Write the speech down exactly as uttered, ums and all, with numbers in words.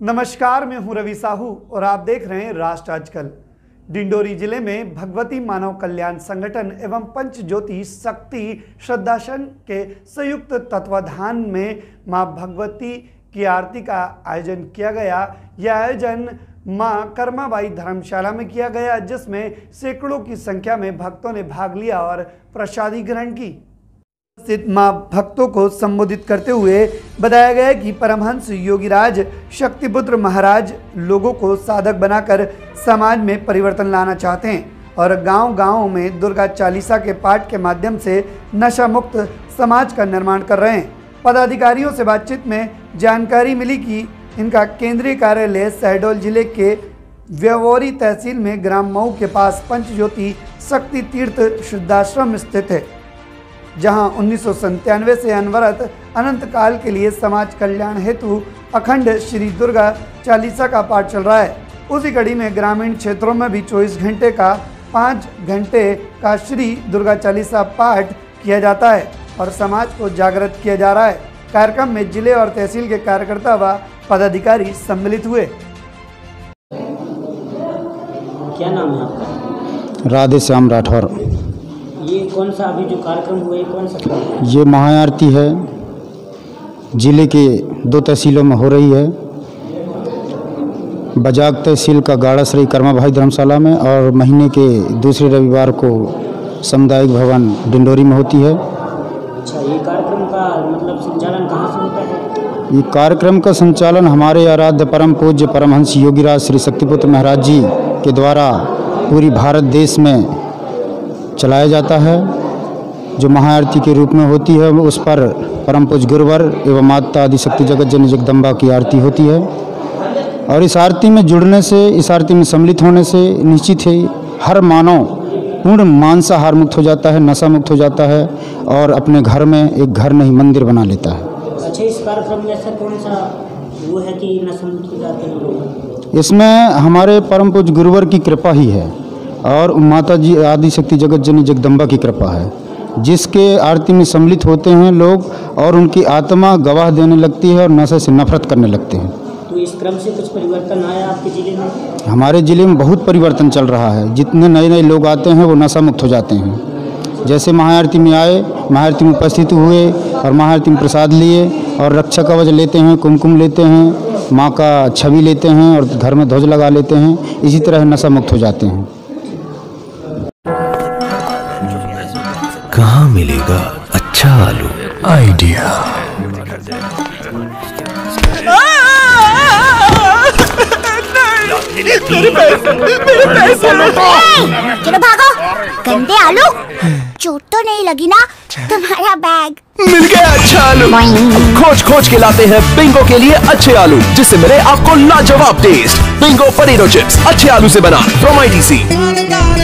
नमस्कार, मैं हूं रवि साहू और आप देख रहे हैं राष्ट्र आजकल। डिंडोरी जिले में भगवती मानव कल्याण संगठन एवं पंचज्योति शक्ति श्रद्धाश्रम के संयुक्त तत्वाधान में मां भगवती की आरती का आयोजन किया गया। यह आयोजन मां कर्माबाई धर्मशाला में किया गया, जिसमें सैकड़ों की संख्या में भक्तों ने भाग लिया और प्रसादी ग्रहण की। मां भक्तों को संबोधित करते हुए बताया गया कि परमहंस योगीराज शक्तिपुत्र महाराज लोगों को साधक बनाकर समाज में परिवर्तन लाना चाहते हैं और गांव-गांव में दुर्गा चालीसा के पाठ के माध्यम से नशा मुक्त समाज का निर्माण कर रहे हैं। पदाधिकारियों से बातचीत में जानकारी मिली कि इनका केंद्रीय कार्यालय शहडोल जिले के व्यवोरी तहसील में ग्राम मऊ के पास पंचज्योति शक्ति तीर्थ शुद्धाश्रम स्थित है, जहां उन्नीस सौ संतानवे से अनवरत अनंत काल के लिए समाज कल्याण हेतु अखंड श्री दुर्गा चालीसा का पाठ चल रहा है। उसी कड़ी में ग्रामीण क्षेत्रों में भी चौबीस घंटे का पाँच घंटे का श्री दुर्गा चालीसा पाठ किया जाता है और समाज को जागृत किया जा रहा है। कार्यक्रम में जिले और तहसील के कार्यकर्ता व पदाधिकारी सम्मिलित हुए। क्या नाम है आपका? राधे श्याम राठौर। ये कौन सा अभी जो कार्यक्रम हुआ है, कौन सा? ये महाआरती है, जिले के दो तहसीलों में हो रही है। बजाग तहसील का गाड़ासराय कर्माबाई धर्मशाला में और महीने के दूसरे रविवार को सामुदायिक भवन डिंडोरी में होती है। अच्छा, ये कार्यक्रम का मतलब संचालन कहाँ से होता है? ये कार्यक्रम का संचालन हमारे आराध्य परम पूज्य परमहंस योगीराज श्री शक्तिपुत्र महाराज जी के द्वारा पूरी भारत देश में चलाया जाता है। जो महाआरती के रूप में होती है उस पर परम पूज्य गुरुवर एवं माता आदि शक्ति जगत जननी जगदम्बा की आरती होती है और इस आरती में जुड़ने से, इस आरती में सम्मिलित होने से निश्चित ही हर मानव पूर्ण मांसाहार मुक्त हो जाता है, नशा मुक्त हो जाता है और अपने घर में एक घर नहीं मंदिर बना लेता है। अच्छा, इस कार्यक्रम में ऐसा कौन सा वो है कि नशा मुक्त हो जाते हैं लोग? इसमें हमारे परम पूज्य गुरुवर की कृपा ही है और माता जी आदि शक्ति जगत जननी जगदम्बा की कृपा है, जिसके आरती में सम्मिलित होते हैं लोग और उनकी आत्मा गवाह देने लगती है और नशे से नफरत करने लगते हैं। तो इस क्रम से कुछ परिवर्तन आया आपके जिले में? हमारे जिले में बहुत परिवर्तन चल रहा है। जितने नए नए लोग आते हैं वो नशा मुक्त हो जाते हैं। जैसे महाआरती में आए, महाआरती में उपस्थित हुए और महाआरती में प्रसाद लिए और रक्षा कवच लेते हैं, कुमकुम लेते हैं, माँ का छवि लेते हैं और घर में ध्वज लगा लेते हैं, इसी तरह नशा मुक्त हो जाते हैं। कहाँ मिलेगा अच्छा आलू? आइडिया। मेरे पैसे, मेरे पैसे चलो भागो, गंदे आलू। चोट तो नहीं लगी ना? तुम्हारा बैग मिल गया अच्छा आलू। खोज खोज के लाते हैं बिंगो के लिए अच्छे आलू, जिससे मिले आपको लाजवाब टेस्ट। बिंगो पोटैटो चिप्स अच्छे आलू से बना फ्रॉम आई टी सी।